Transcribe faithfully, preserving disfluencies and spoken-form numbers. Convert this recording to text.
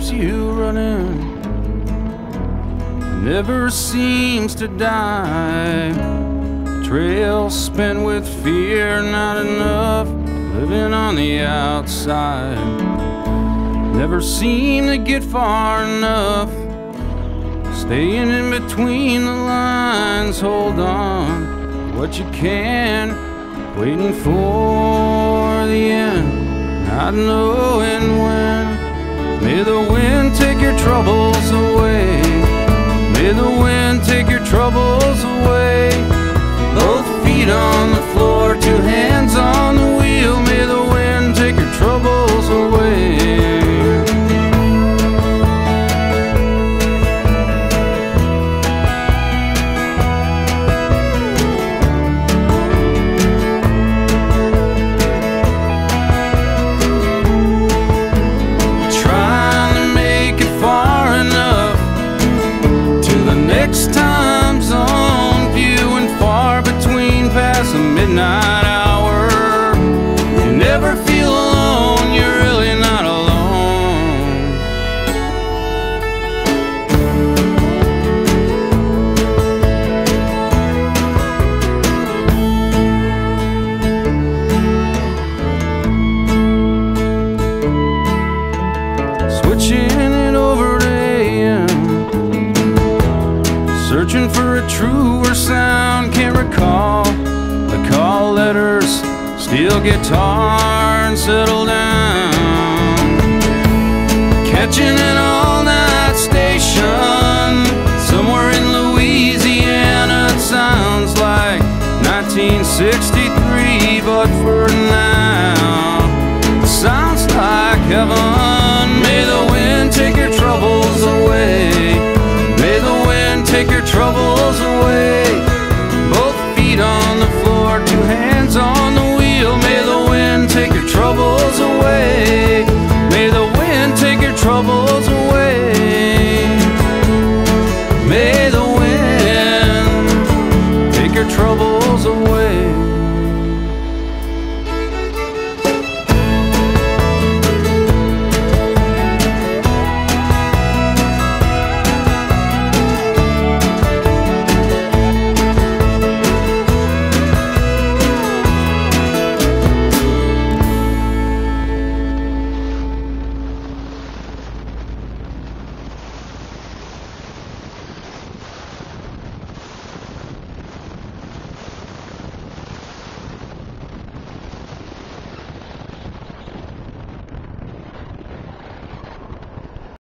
keeps you running, never seems to die. Trail spent with fear, not enough, living on the outside. Never seem to get far enough, staying in between the lines. Hold on to what you can, waiting for the end, not knowing when. May the wind take your troubles away, may the wind take your troubles away. Both feet on the floor, two hands on the wheel. May the wind take your troubles away. Trying to make it far enough to the next time zone, viewing far between past the midnight hour. You never feel alone, you're really not alone. Switching it over to A M, searching for a truer sound. Can't recall the call letters, steel guitar and settle down. Catching an all-night station somewhere in Louisiana. It sounds like nineteen sixty-three, but for now it sounds like heaven.